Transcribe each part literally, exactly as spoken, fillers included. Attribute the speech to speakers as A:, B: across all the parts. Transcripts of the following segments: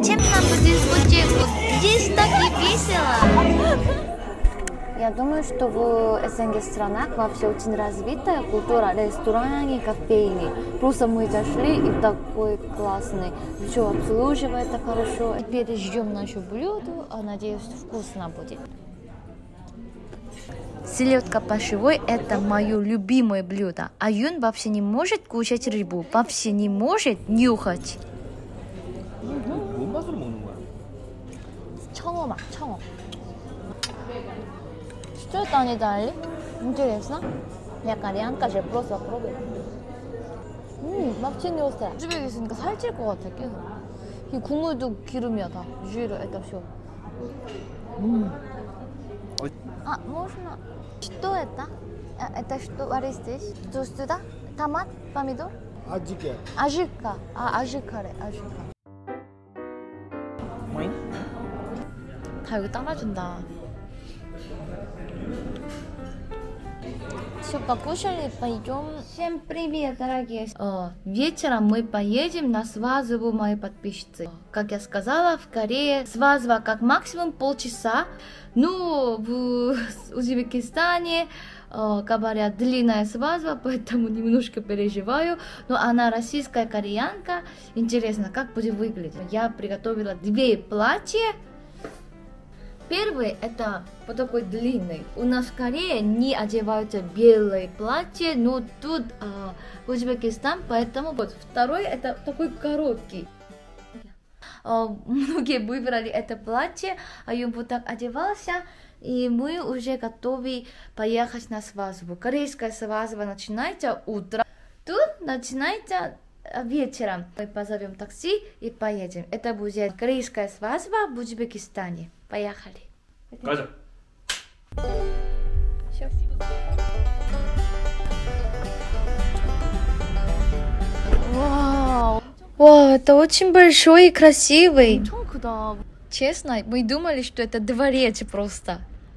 A: Чем нам в дискотеку? Здесь так и весело.
B: Я думаю, что в СНГ странах вообще очень развитая культура рестораны, кофейни. Просто мы зашли и такой классный. Все обслуживает так хорошо. Теперь ждем наше блюдо, а надеюсь, вкусно будет. Селедка по-шивой – это мое любимое блюдо. А Юн вообще не может кушать рыбу, вообще не может нюхать. 청어 맛, 청어. Что это они дали? Интересно. 약간 ян까지 просто попробуй. 음, вообще не острая. 집에 있으니까 살찔 것 같아, 계속. 이 국물도 기름이야, 다. жир, это все. 음. А, можно? Что это? Это что варить здесь? Что сюда? Томат, помидор?
C: 아직이야.
B: 아직까. 아, 아직카래, 아직카. 다 여기 따라준다. Все, покушали, пойдем. Всем привет, дорогие. О, вечером мы поедем на свадьбу моей подписчицы. Как я сказала, в Корее свадьба как максимум полчаса. Ну, в Узбекистане, говорят, длинная свадьба, поэтому немножко переживаю. Но она российская кореянка. Интересно, как будет выглядеть. Я приготовила две платья. Первый это вот такой длинный. У нас в Корее не одеваются белые платья, но тут а, Узбекистан, поэтому вот второй это такой короткий. А, многие выбрали это платье, а я вот так одевался, и мы уже готовы поехать на свадьбу. Корейская свадьба начинается утром, тут начинается вечером. Мы позовем такси и поедем. Это будет корейская свадьба в Узбекистане. Поехали.
D: 가자.
B: Вау. Вау, это очень большой и красивый. Честно, мы думали, что это дворец просто.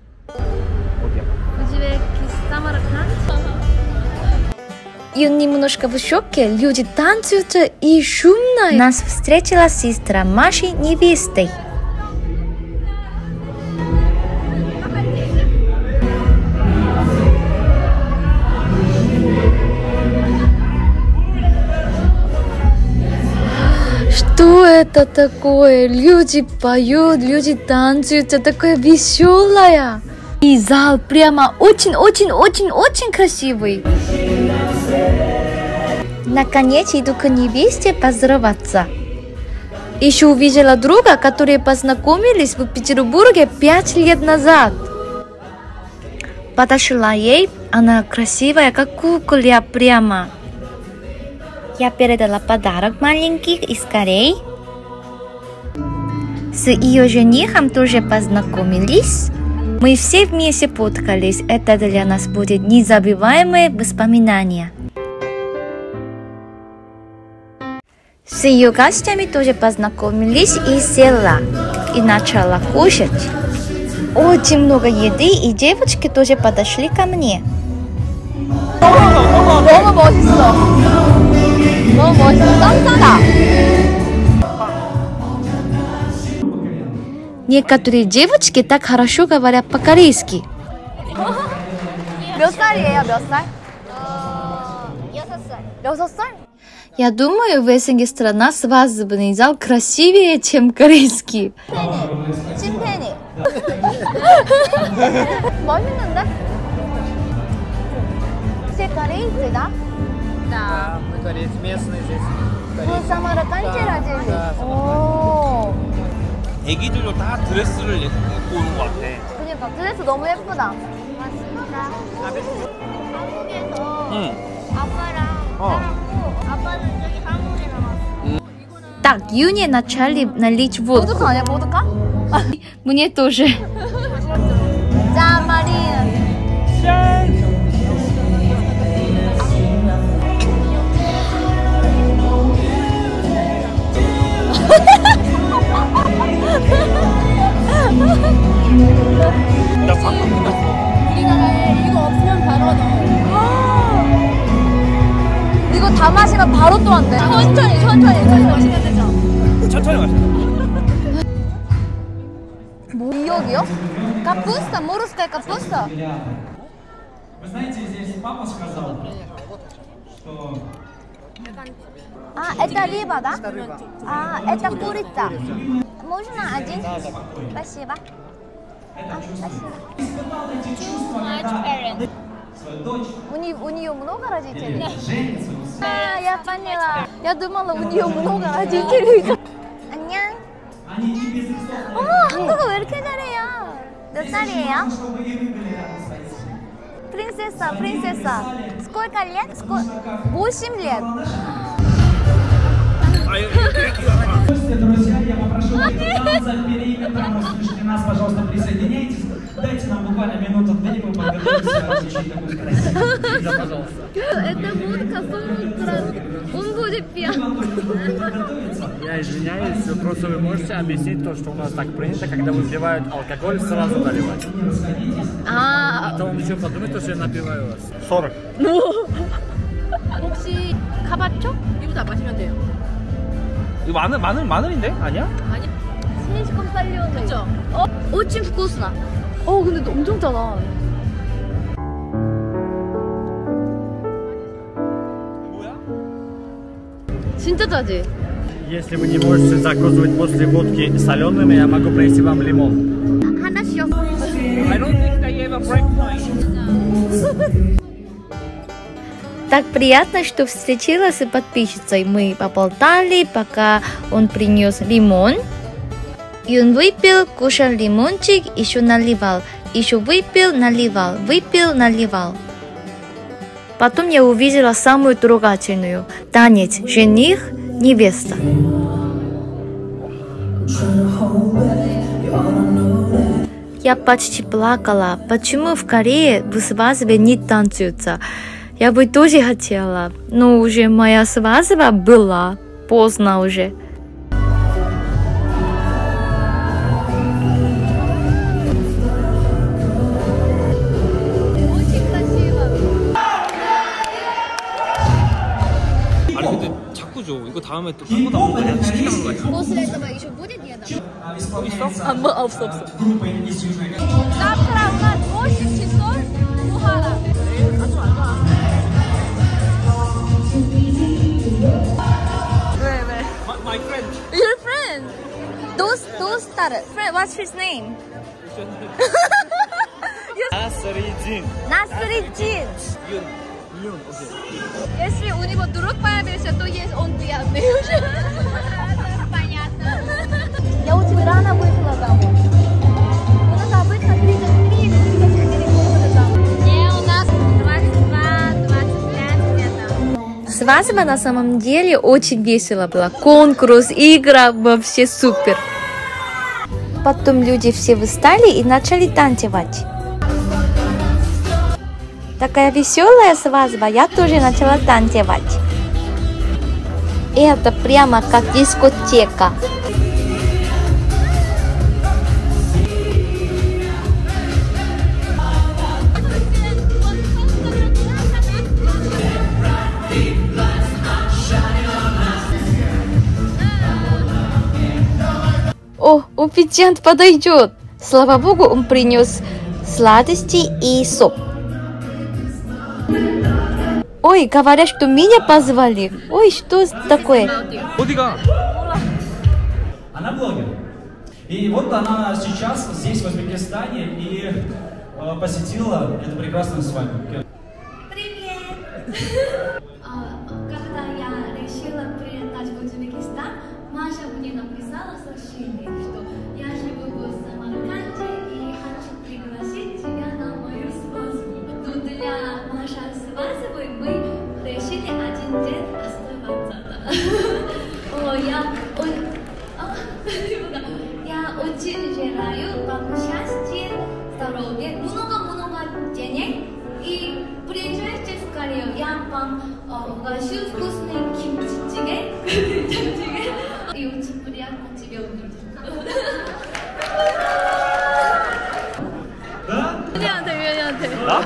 B: И он немножко в шоке. Люди танцуют и шумно. Нас встретила сестра Маши невестой. Что это такое? Люди поют, люди танцуют, это такое веселое. И зал прямо очень-очень-очень-очень красивый. Наконец иду к невесте поздороваться. Еще увидела друга, которые познакомились в Петербурге пять лет назад. Подошла ей, она красивая, как кукла прямо. Я передала подарок маленький из Кореи. С ее женихом тоже познакомились. Мы все вместе фоткались. Это для нас будет незабываемое воспоминание. С ее гостями тоже познакомились и села. И начала кушать. Очень много еды, и девочки тоже подошли ко мне. 너무 멋있어. 너무 멋있어. 짱짜다. Некоторые девочки так хорошо говорят по-корейски. 몇 살이에요? 몇 살?
A: 여섯 살.
B: 여섯 살? Я думаю, в СНГ страна свадебный зал красивее, чем корейский. 찐팬이. 멋있는데? Все корейцы, да?
C: Да, мы корейцы местные здесь.
B: Вы самаркандцы родились?
C: Да,
B: 오.
D: 애기들도 다 드레스를 입고 오는 것 같아.
B: 그러니까 드레스 너무 예쁘다.
A: 맞습니다. 한국에서
D: 응.
A: 아빠랑
D: 어.
A: 살았고 아빠는 저기 한국에 남았어.
B: Так, Юне начали налить водку. Водка 아니야, водка? Мне тоже. 짠, Марина.
D: 짠! 나 방금 끝났어.
B: 우리나라에 이거 없으면 바로 넣어. 이거 다 마시면 바로 또 안 돼. 천천히, 천천히, 천천히 마시면 되죠.
D: 천천히 마셔.
B: пирогио? Капуста, морская капуста?
E: Вы знаете, здесь папа сказал, что...
B: А, это рыба, да? А, это курица. Можно один? Спасибо. А, спасибо. У нее, у нее много родителей? А, я поняла. Я думала, у нее много родителей. 안녕. 어머, 한국어 왜 이렇게 잘해요? 몇 살이에요? Принцесса, принцесса. Сколько лет? восемь лет.
E: Друзья, я попрошу вас за периметром, услышите нас, пожалуйста, присоединяйтесь. Дайте нам буквально минуту-две, мы подготовимся очень такой красивый. Да, пожалуйста.
B: Это водка, он будет пьян.
C: Я извиняюсь, просто вы можете объяснить то, что у нас так принято, когда выпивают алкоголь, сразу наливать.
B: А,
C: А то он еще подумает, что я напиваю вас.
D: сорок.
B: 혹시 가봤죠?
F: 이거 다 마시면 돼요.
D: 이거 마늘 마늘 마늘인데? 아니야?
F: 아니?
B: слишком соленый. 그쵸? 어, очень вкусно. 어, 근데 너 엄청 짜다.
D: 뭐야?
B: 진짜 짜지?
C: Если вы не можете закусывать после водки солеными, я могу принести вам лимон.
B: 하나씩.
D: I don't think they have a break point.
B: Так приятно, что встретилась с подписчицей. Мы поболтали, пока он принес лимон. И он выпил, кушал лимончик, еще наливал. Еще выпил, наливал, выпил, наливал. Потом я увидела самую трогательную. Танец жених, невеста. Я почти плакала. Почему в Корее в свадьбе не танцуются? Я бы тоже хотела, но уже моя свадьба была. Поздно уже. Очень красиво.
D: 아니 근데 자꾸 줘. 이거 다음에 또 딴 거다 먹어야 돼. 시키는 거 아니야?
B: После этого еще будет еда?
D: 또 있어?
B: А, мы, 없어, 없어. Завтра у нас восемь часов Бухара. 왜, 왜?
D: My, my friend.
B: Your friend. Those, those started. Friend, what's his name?
D: 나스리진.
B: Насреддин.
D: 윤. 윤. 오케이.
B: Если у него друг появился, то есть он приятный уже. Понятно. Я очень рано вышла замуж. У нас обычно тридцать три тридцать четыре года замуж. Не, у нас двадцать два двадцать пять где-то. Свадьба на самом деле очень весело была. Конкурс, игра, вообще супер. Потом люди все встали и начали танцевать. Такая веселая свадьба, я тоже начала танцевать. И это прямо как дискотека. О, официант подойдет. Слава богу, он принес сладости и суп. Ой, говорят, что меня позвали. Ой, что такое?
D: 어디가?
E: Она блогер. И вот она сейчас здесь, в Узбекистане, и э, посетила эту прекрасную свадьбу.
B: Привет! Когда я решила прилетать в Узбекистан, Маша мне написала сообщение, что я живу в Самарканде и хочу пригласить тебя на мою свадьбу. Но для нашей свадьбы мы решили один день оставаться. О, я, я очень желаю вам счастья, здоровья, много-много денег и приезжайте в Корею. Я вам угощу вкусный кимчи-чиге и очень приятно тебя увидеть.
E: Да?
B: 미안해, 미안해.
D: 나?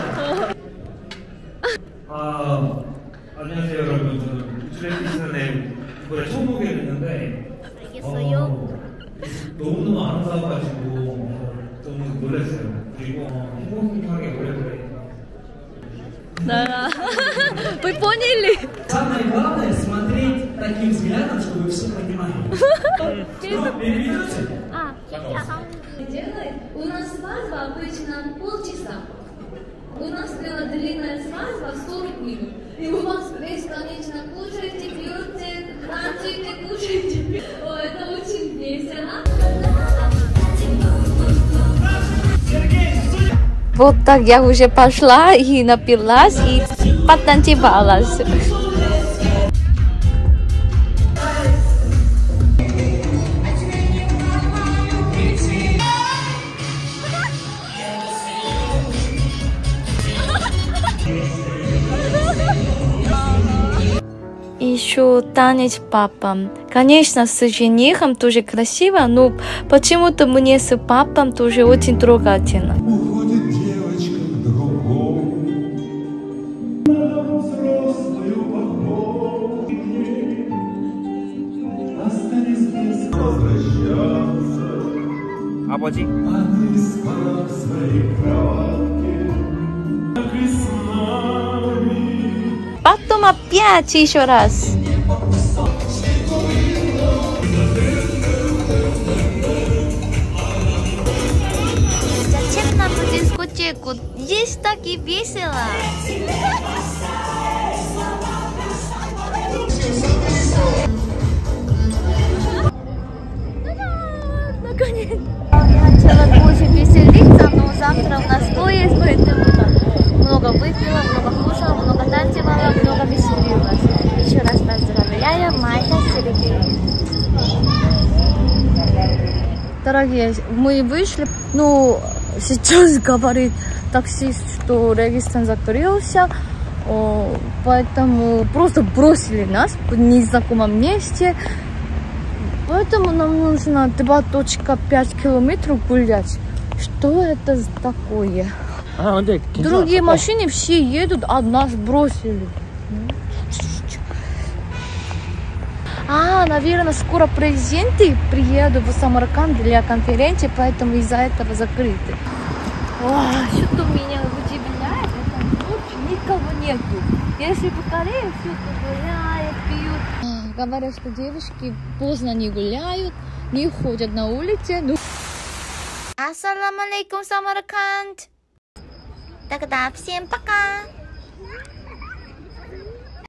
E: 아, 안녕하세요 여러분. 주례비전에 이번에 처음 보게 됐는데 어, 너무너무 아름다워가지고 또
B: Да. Вы поняли?
E: Самое главное смотреть таким взглядом, чтобы вы все понимали. Что, переведете?
B: А, делает. У нас свадьба обычно полчаса. У нас была длинная свадьба сорок минут. И у вас бесконечно кушаете, пьете, танцуете, кушаете. О, это очень весело. Вот так я уже пошла и напилась, и потанцевалась. Еще танец папам. Конечно, с женихом тоже красиво, но почему-то мне с папом тоже очень трогательно.
F: Уходит девочка к другому, на взрослую похожую. Остались здесь возвращаться,
D: 아버지?
F: а ты спала в своей кроватке, так и с нами.
B: Потом опять еще раз.
A: Зачем нам в дискотеку? Здесь так и весело.
B: Наконец. Я хотела больше веселиться, но завтра у нас поезд, поэтому много выпила, много кушала, много танцевала, много веселилась. Еще раз поздравляю, Майка Сергеевна. Дорогие, мы вышли, ну, сейчас говорит таксист, что Регистан закрылся, о, поэтому просто бросили нас в незнакомом месте. Поэтому нам нужно два точка пять километров гулять. Что это такое?
C: А, 근데
B: Другие машины все едут, а нас бросили. А, наверное, скоро президенты приедут в Самарканд для конференции, поэтому из-за этого закрыты. Что-то меня удивляет, это ночь никого нету. Если в Корее все гуляют, пьют. Говорят, что девушки поздно не гуляют, не ходят на улице. Ну...
A: Ассаламу алейкум, Самарканд. Тогда всем пока.